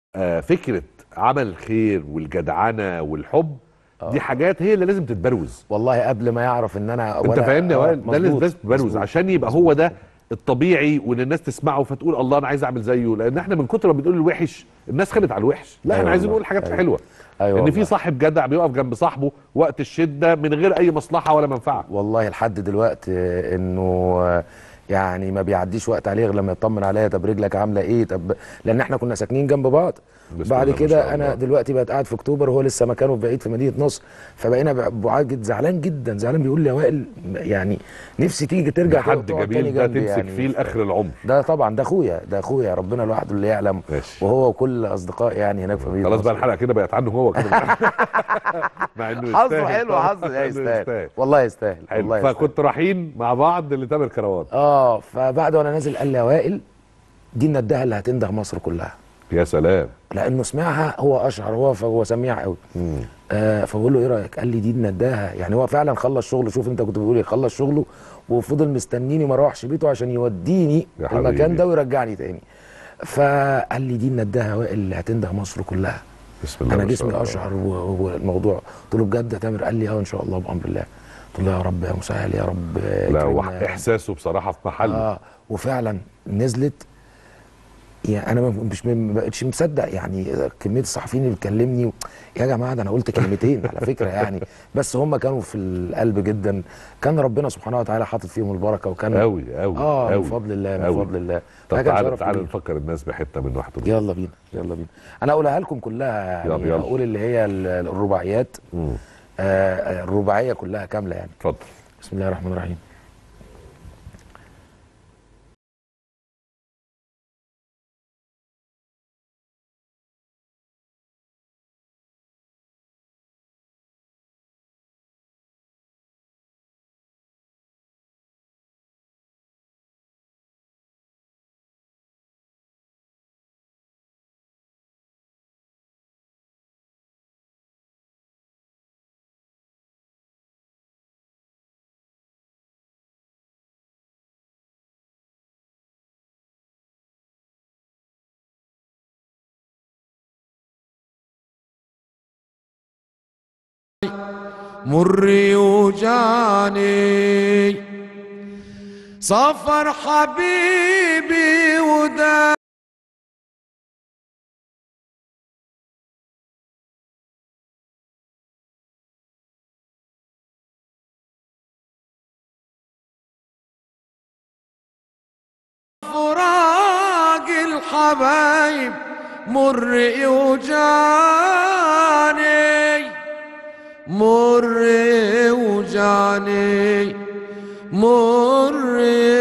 فكره عمل الخير والجدعنه والحب دي حاجات هي اللي لازم تتبروز. والله قبل ما يعرف ان انا انت فاهمني يا وائل؟ ده لازم تتبروز عشان يبقى هو ده الطبيعي، وان الناس تسمعه فتقول الله انا عايز اعمل زيه. لان احنا من كتر ما بنقول الوحش الناس خدت على الوحش. لا احنا عايزين نقول حاجات حلوه. ان في صاحب جدع بيقف جنب صاحبه وقت الشده من غير اي مصلحه ولا منفعه. والله لحد دلوقتي انه يعني ما بيعديش وقت عليه غير لما يطمن عليا، طب رجلك عامله ايه، طب لان احنا كنا ساكنين جنب بعض. بعد كده انا دلوقتي بقت قاعد في اكتوبر وهو لسه مكانه بعيد في مدينه نصر، فبقينا بعاد. زعلان جدا، زعلان. بيقول لي يا وائل يعني نفسي تيجي ترجع حد جميل ده تمسك يعني فيه لاخر العمر. ده طبعا ده اخويا، ده اخويا، ربنا لوحده اللي يعلم. ماشي. وهو وكل اصدقائي يعني هناك في مدينه خلاص بقى الحلقه كده بقت عنه هو كده. مع انه حظه حلو، حظه يستاهل والله، يستاهل والله. فكنت رايحين مع بعض لتامر كروان. فبعد وانا نازل قال لي يا وائل دي الندهه اللي هتنده مصر كلها. يا سلام. لانه سمعها، هو اشعر، هو سميع قوي. فبقول له ايه رايك؟ قال لي دي الندهه. يعني هو فعلا خلص شغله. شوف انت كنت بتقول ايه، خلص شغله وفضل مستنيني ما اروحش بيته عشان يوديني المكان ده ويرجعني تاني. فقال لي دي الندهه يا وائل اللي هتنده مصر كلها. بسم الله. انا جسمي اشعر والموضوع. قلت له بجد يا تامر؟ قال لي ان شاء الله بامر الله. قلت له يا رب يا مسهل يا رب. لا هو احساسه بصراحه في محله. وفعلا نزلت. يعني انا ما بقتش مصدق يعني كميه الصحفيين اللي بتكلمني. يا جماعه ده انا قلت كلمتين على فكره يعني، بس هم كانوا في القلب جدا. كان ربنا سبحانه وتعالى حاطط فيهم البركه، وكان قوي قوي من فضل الله، من فضل الله. طب تعالى نفكر الناس بحته من واحده. يلا بينا يلا بينا. انا اقولها لكم كلها يعني. يلا. اقول اللي هي الرباعيات. الرباعيه كلها كامله يعني. اتفضل. بسم الله الرحمن الرحيم. مر يوجعني صفر حبيبي ودا فراق الحبايب. مر يوجعني مر يوجعني مر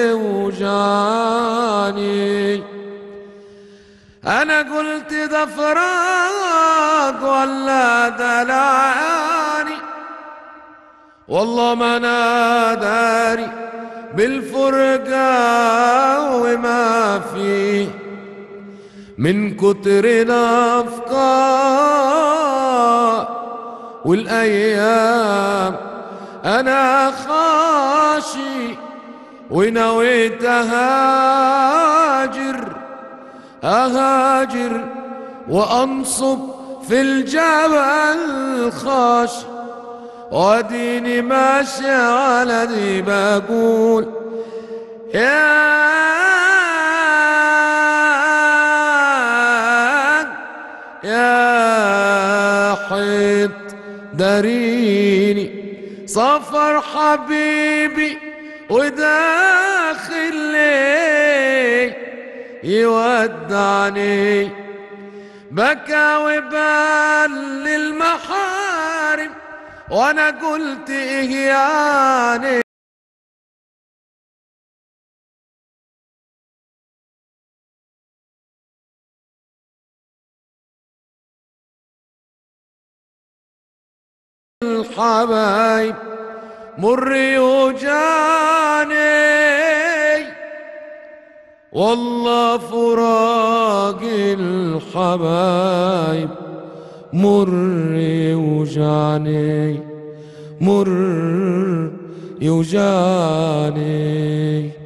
يوجعني. انا قلت ده فراق ولا دلعاني، والله ما انا داري بالفرقة وما فيه من كتر الافكار والايام. انا خاشي ونويت اهاجر وانصب في الجبل خاشي، واديني ماشي على دي بقول يا حيط داريني صفر حبيبي وداخل لي يودعني. بكى وبال للمحارم وانا قلت ايه يعني. الحبايب مر يوجعني، والله فراق الحبايب مر يوجعني مر يوجعني.